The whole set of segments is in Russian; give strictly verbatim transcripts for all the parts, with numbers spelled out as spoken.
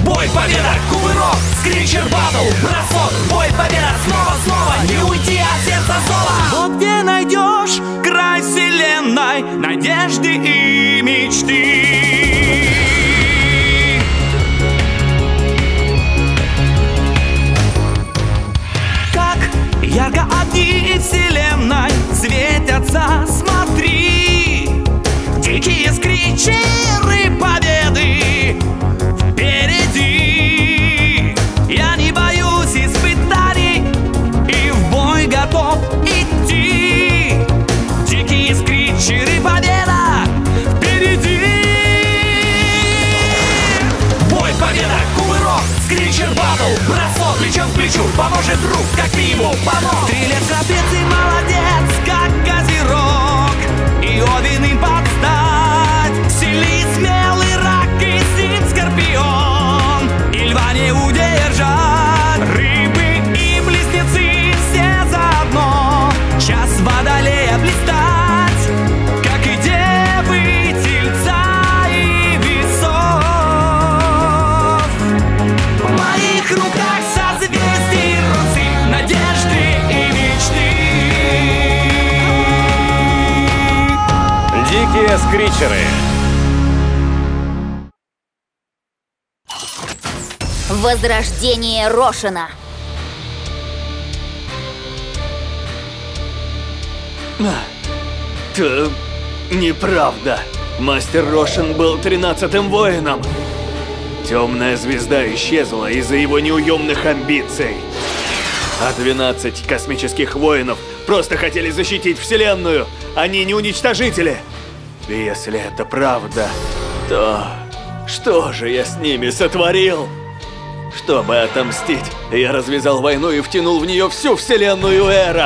Бой, победа, кувырок, скричер батл, бросок. Бой, победа, снова, снова, не уйти от сердца зова. Вот где найдешь край вселенной, надежды и мечты. Как ярко огни вселенной светятся, смотри. Дикие скричеры победы впереди. Я не боюсь испытаний и в бой готов идти. Дикие скричеры победа впереди. Бой, победа, кувырок, скричер батл, бросок плечом к плечу, поможет друг, как минимум помог. Стрелец трапеции молодец, как козерог, и Овен им подстать. Сильный, смелый рак и с ним скорпион, и льва не удержать. Рыбы и близнецы все заодно, час водолея блистать, как и девы, тельца и весов. В моих руках созвездий розы, надежды и мечты. Дикие скричеры. Возрождение Рошена. Это неправда. Мастер Рошен был тринадцатым воином. Темная звезда исчезла из-за его неуемных амбиций. А двенадцать космических воинов просто хотели защитить Вселенную. Они не уничтожители. И если это правда, то что же я с ними сотворил? Чтобы отомстить, я развязал войну и втянул в нее всю Вселенную Эра.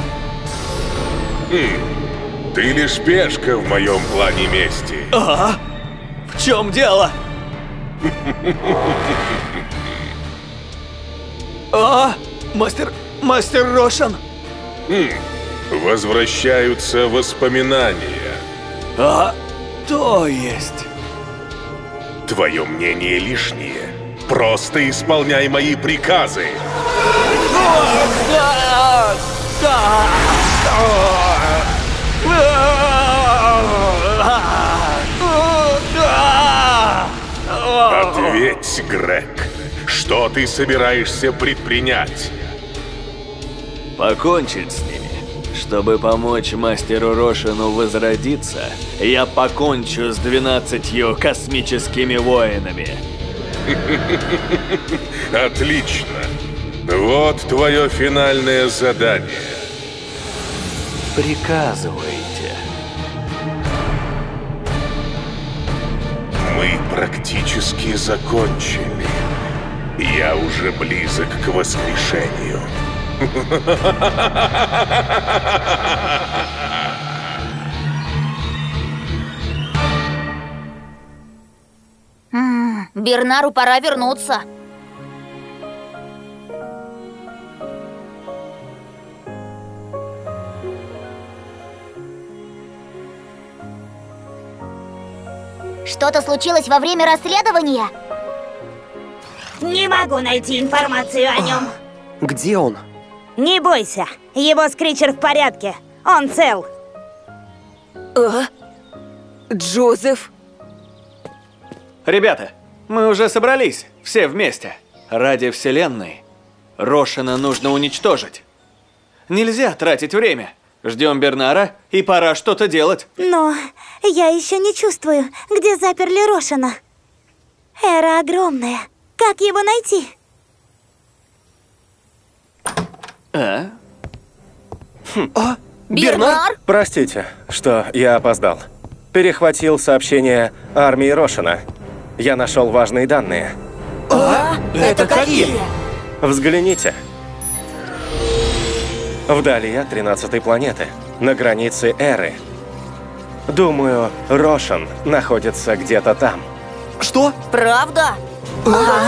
Хм, ты лишь пешка в моем плане мести. А? В чем дело? А? Мастер... Мастер Рошен? Хм, возвращаются воспоминания. А? То есть... Твое мнение лишнее. Просто исполняй мои приказы. Ответь, Грег. Что ты собираешься предпринять? Покончить с ними. Чтобы помочь мастеру Рошену возродиться, я покончу с двенадцатью космическими воинами. Отлично. Вот твое финальное задание. Приказывайте. Мы практически закончили. Я уже близок к воскрешению. М-м, Бернару пора вернуться. Что-то случилось во время расследования? Не могу найти информацию о нем. Где он? Не бойся, его скричер в порядке. Он цел. А? Джозеф? Ребята, мы уже собрались, все вместе. Ради Вселенной Рошена нужно уничтожить. Нельзя тратить время. Ждем Бернара, и пора что-то делать. Но я еще не чувствую, где заперли Рошена. Эра огромная. Как его найти? А? Хм. А? Бернар? Простите, что я опоздал. Перехватил сообщение армии Рошена. Я нашел важные данные. А? Это какие? Взгляните. Вдали от тринадцатой планеты, на границе Эры. Думаю, Рошен находится где-то там. Что? Правда? А?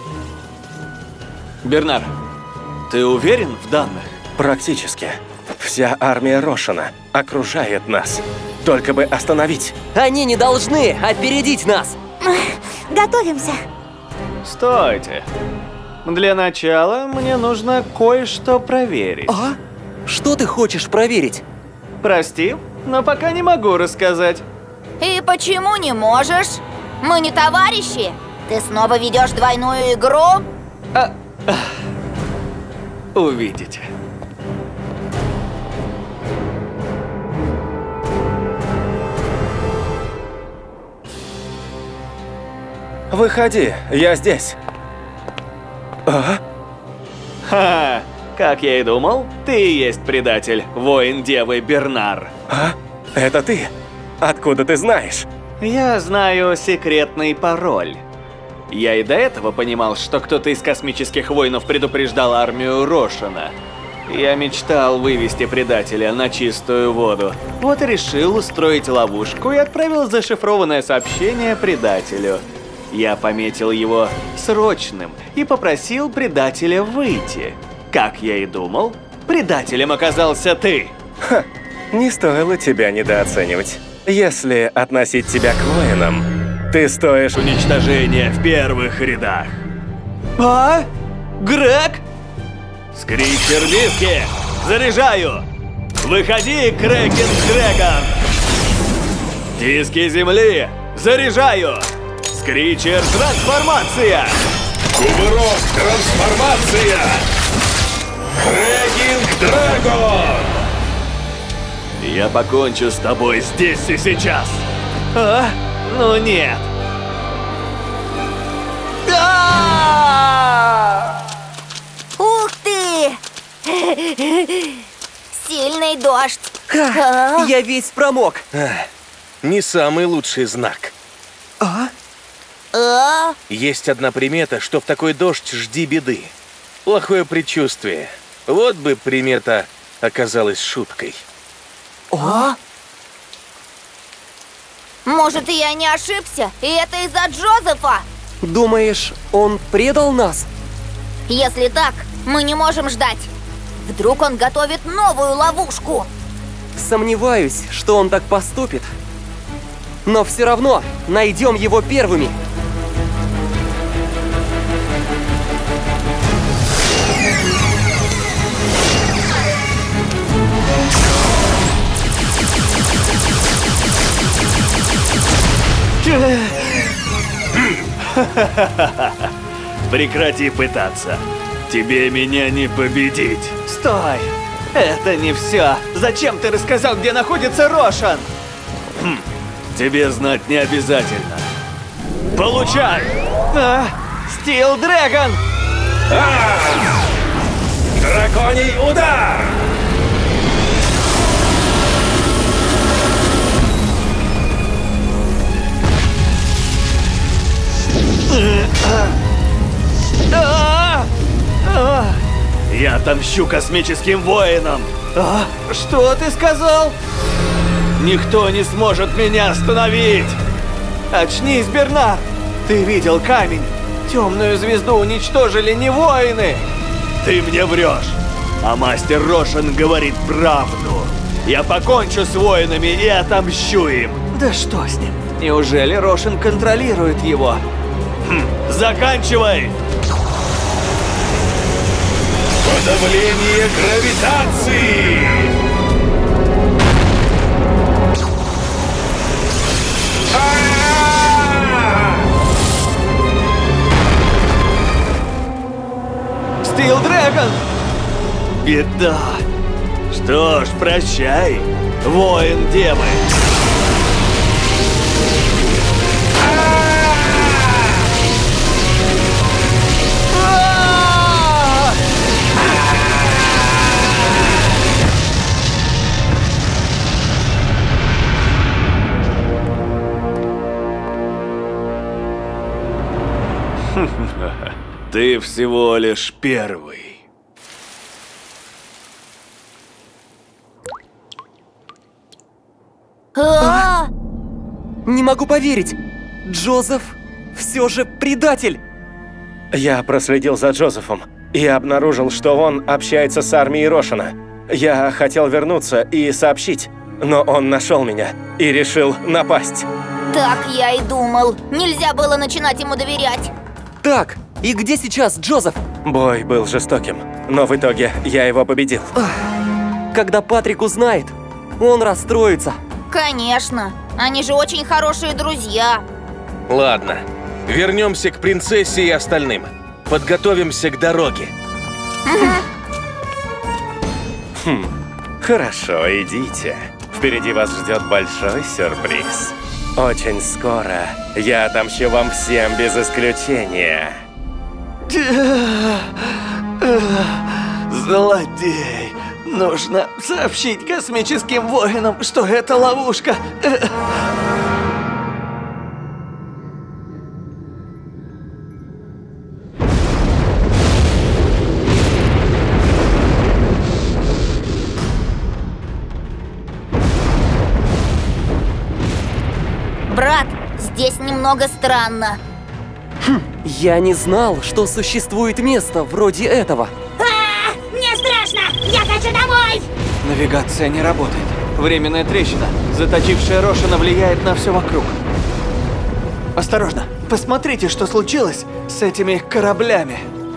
Бернар, ты уверен в данных? Практически. Вся армия Рошена окружает нас. Только бы остановить. Они не должны опередить нас. Готовимся. Стойте. Для начала мне нужно кое-что проверить. А? Что ты хочешь проверить? Прости, но пока не могу рассказать. И почему не можешь? Мы не товарищи? Ты снова ведешь двойную игру? А, а, увидите. Выходи, я здесь. А? Ха, как я и думал, ты и есть предатель, воин Девы Бернар. А? Это ты? Откуда ты знаешь? Я знаю секретный пароль. Я и до этого понимал, что кто-то из космических воинов предупреждал армию Рошана. Я мечтал вывести предателя на чистую воду. Вот и решил устроить ловушку и отправил зашифрованное сообщение предателю. Я пометил его срочным и попросил предателя выйти. Как я и думал, предателем оказался ты. Ха, не стоило тебя недооценивать. Если относить тебя к воинам, ты стоишь Уничтожение в первых рядах. А? Грег? Скричер диски! Заряжаю! Выходи, Крэкен Дрэгон! Диски земли! Заряжаю! Скричер трансформация! Кувырок трансформация! Крэгинг Дрэгон! Я покончу с тобой здесь и сейчас! А? Ну нет! Да! Ух ты! Сильный дождь. Ха, я весь промок. Не самый лучший знак. А? А? Есть одна примета, что в такой дождь жди беды. Плохое предчувствие. Вот бы примета оказалась шуткой. А? Может, и я не ошибся, и это из-за Джозефа? Думаешь, он предал нас? Если так, мы не можем ждать. Вдруг он готовит новую ловушку? Сомневаюсь, что он так поступит. Но все равно найдем его первыми. Прекрати пытаться. Тебе меня не победить. Стой! Это не все. Зачем ты рассказал, где находится Рошан? Хм, тебе знать не обязательно. Получай! А, Стил Дрэгон! Драконий удар! А, а, Я отомщу космическим воинам. а, что ты сказал? Никто не сможет меня остановить. Очнись, Бернар! Ты видел камень? Темную звезду уничтожили не воины! Ты мне врешь. А мастер Рошан говорит правду. Я покончу с воинами и отомщу им. Да что с ним? Неужели Рошан контролирует его? Хм, заканчивай! Подавление гравитации! Стил Дрэгон! Беда. Что ж, прощай, воин Девы. Ты всего лишь первый. А? Не могу поверить! Джозеф все же предатель! Я проследил за Джозефом и обнаружил, что он общается с армией Рошана. Я хотел вернуться и сообщить, но он нашел меня и решил напасть. Так я и думал. Нельзя было начинать ему доверять. Так, и где сейчас Джозеф? Бой был жестоким, но в итоге я его победил. Когда Патрик узнает, он расстроится. Конечно, они же очень хорошие друзья. Ладно, вернемся к принцессе и остальным. Подготовимся к дороге. Хм, хорошо, идите. Впереди вас ждет большой сюрприз. Очень скоро я отомщу вам всем без исключения. Злодей. Нужно сообщить космическим воинам, что это ловушка. Брат, здесь немного странно. Хм, я не знал, что существует место вроде этого. А, мне страшно! Я хочу домой! Навигация не работает. Временная трещина, заточившая Рошана, влияет на все вокруг. Осторожно, посмотрите, что случилось с этими кораблями.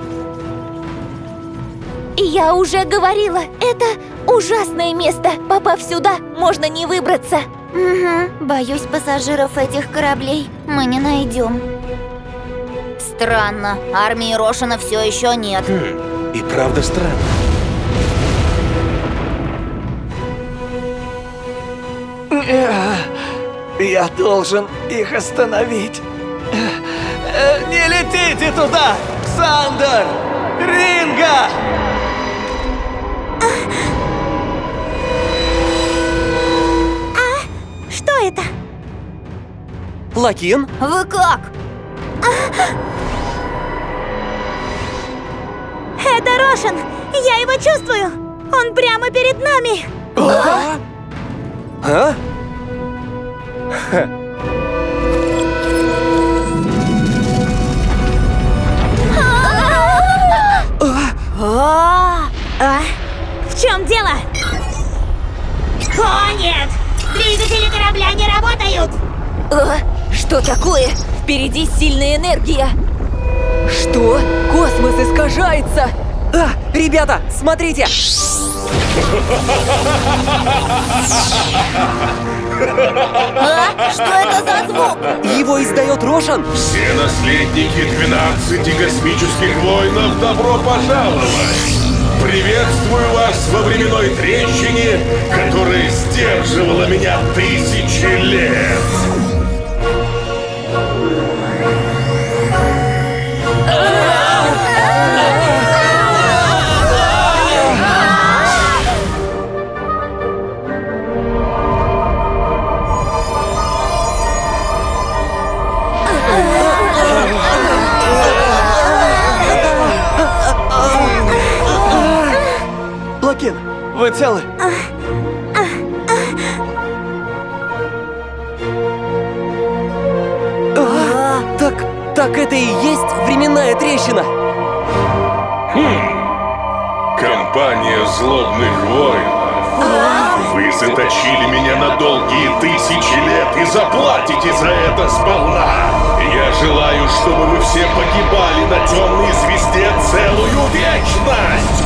Я уже говорила, это ужасное место. Попав сюда, можно не выбраться. Угу, боюсь, пассажиров этих кораблей мы не найдем. Странно, армии Рошана все еще нет. Хм, и правда странно. Я должен их остановить. Не летите туда! Сандер! Ринга! А? Что это? Лакин? Вы как? Это Рошан! Я его чувствую! Он прямо перед нами! А? А? А? В чем дело? О, нет! Двигатели корабля не работают! А, что такое? Впереди сильная энергия. Что? Космос искажается! А, ребята, смотрите! А? Что это за звук? Его издает Рошан! Все наследники двенадцати космических воинов, добро пожаловать! Приветствую вас во временной трещине, которая сдерживала меня тысячи лет! Лакин, вы целы? А, так, так это и есть временная трещина! Хм. Компания злобных воинов. Вы заточили меня на долгие тысячи лет и заплатите за это сполна. Я желаю, чтобы вы все погибали на темной звезде целую вечность.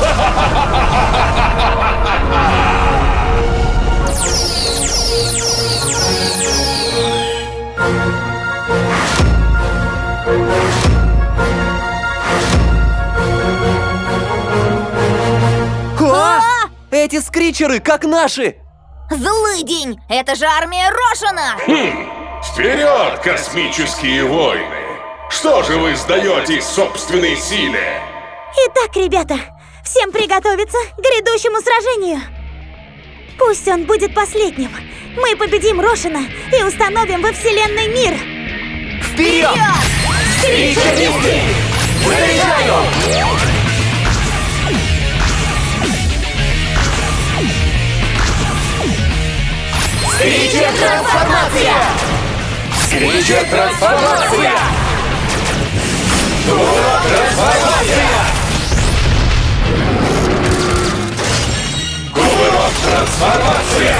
А? Эти скричеры как наши! Злыдень! Это же армия Рошана! Хм. Вперед, космические войны! Что же вы сдаетесь собственной силе? Итак, ребята, всем приготовиться к грядущему сражению. Пусть он будет последним. Мы победим Рошана и установим во Вселенной мир. Вперед! Скричеристы! Заряжаю! Скричер трансформация! Скричер трансформация! Гурок трансформация! Гурок трансформация!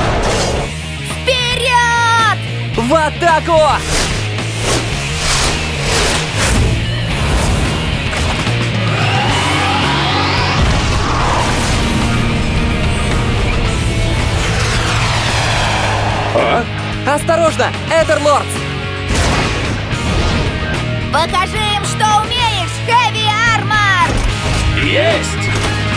Вперед! В атаку! Покажи им, что умеешь, Heavy Armor! Есть!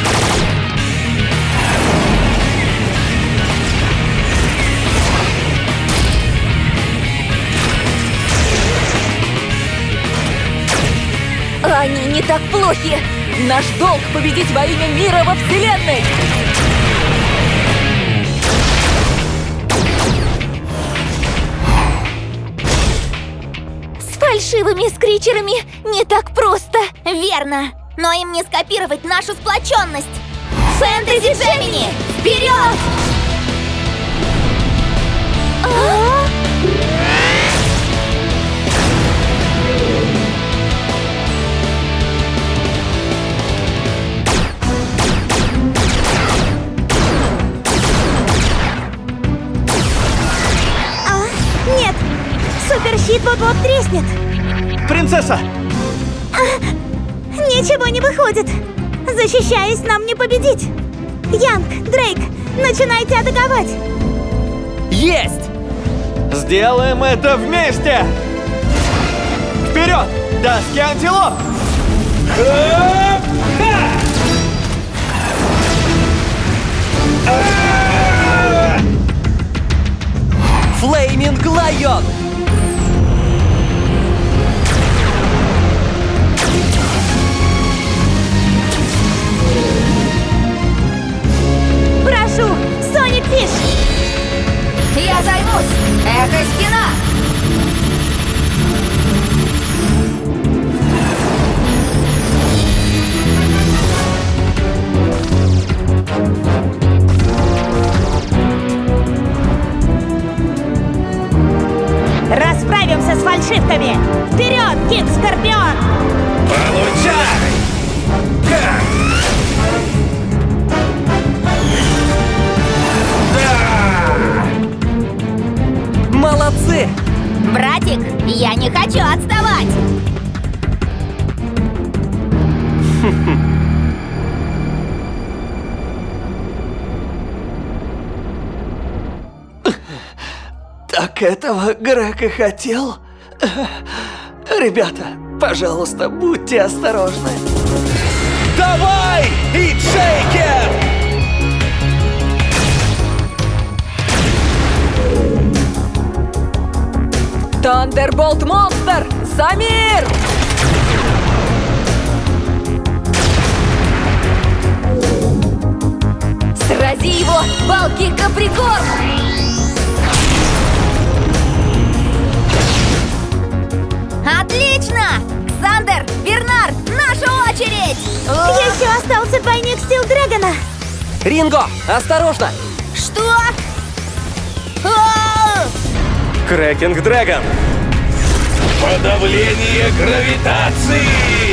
Они не так плохи! Наш долг победить во имя мира во Вселенной! С фальшивыми скричерами не так просто. Верно, но им не скопировать нашу сплоченность. Фэнтези Джемини, вперед! Нет! Суперщит вот-вот треснет! Принцесса! А, ничего не выходит! Защищаясь, нам не победить! Янг, Дрейк, начинайте атаковать! Есть! Сделаем это вместе! Вперед! Доски антилоп! Флейминг Лайон! Прошу, Соник Фиш! Я займусь! Эхо-стена! Расправимся с фальшивками! Вперед, Кинг Скорпион! Получай! Ха! Молодцы! Братик, я не хочу отставать! Так этого Грег и хотел? Ребята, пожалуйста, будьте осторожны. Давай! И Шейкер! Тандерболт Монстр! Самир! Срази его, Балки Каприкорн! Отлично! Ксандер, Бернар, наша очередь! Еще остался двойник Стил Дрэгона! Ринго, осторожно! Что? А! Крекинг Дрэгон! Подавление гравитации!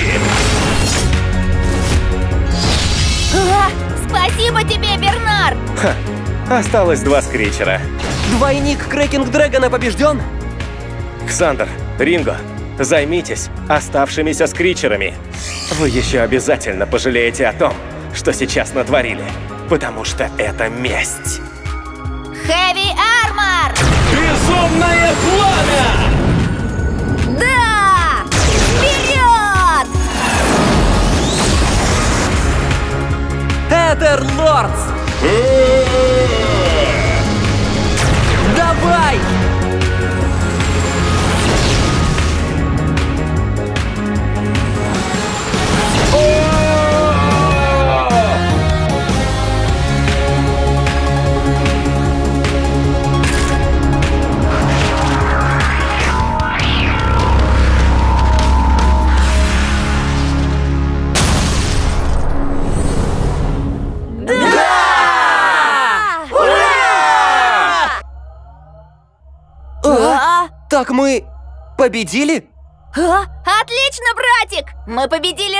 А, спасибо тебе, Бернар! Ха, осталось два скричера. Двойник Крекинг Дрэгона побежден? Ксандер, Ринго, займитесь оставшимися скричерами. Вы еще обязательно пожалеете о том, что сейчас натворили, потому что это месть. Heavy Armor! Безумное пламя! Да! Вперед! Этер Лордс! Давай! Так мы победили? А? Отлично, братик! Мы победили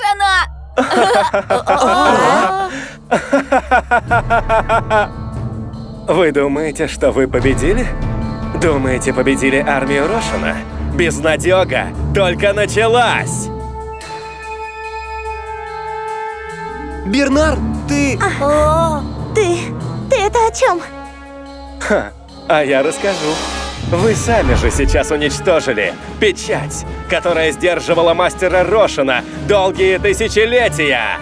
Рошана! Вы думаете, что вы победили? Думаете, победили армию Рошана? Безнадега только началась! Бернар, ты... О, ты... ты это о чем? Ха, а я расскажу. Вы сами же сейчас уничтожили печать, которая сдерживала мастера Рошена долгие тысячелетия!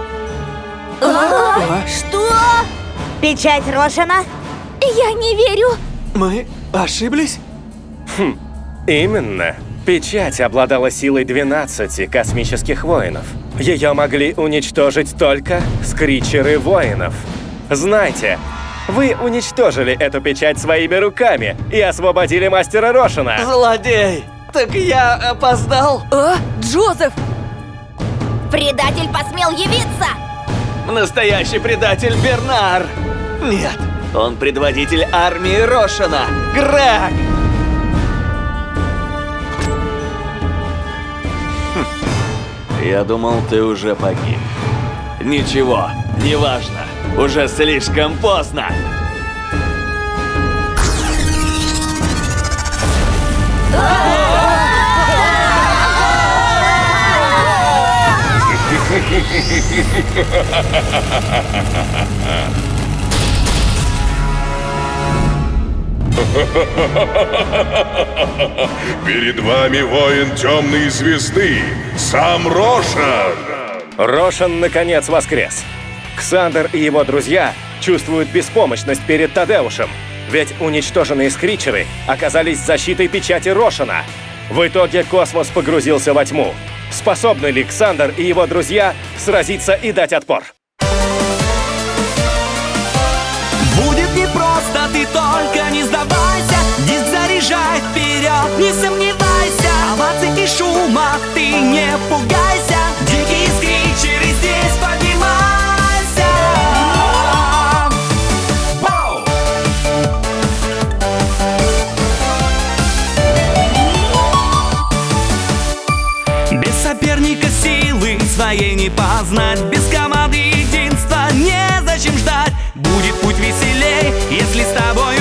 А? Что? Печать Рошена? Я не верю! Мы ошиблись? Хм, именно. Печать обладала силой двенадцати космических воинов. Ее могли уничтожить только скричеры воинов. Знайте, вы уничтожили эту печать своими руками и освободили мастера Рошена. Злодей! Так я опоздал? А? Джозеф! Предатель посмел явиться! Настоящий предатель Бернар! Нет, он предводитель армии Рошена! Грег! Хм. Я думал, ты уже погиб. Ничего, неважно. Уже слишком поздно. Перед вами воин темной звезды, сам Рошен! Рошен наконец воскрес. Ксандер и его друзья чувствуют беспомощность перед Тадеушем, ведь уничтоженные скричеры оказались защитой печати Рошена. В итоге космос погрузился во тьму. Способны ли Ксандер и его друзья сразиться и дать отпор? Будет непросто, ты только не сдавайся. Диск заряжай вперед, не сомневайся. Оваций и шума, ты не пугайся. Дикие скричеры здесь, поднимайся. Вау! Без соперника силы своей не познать. Без команды единства незачем ждать. Будет путь веселей, если с тобой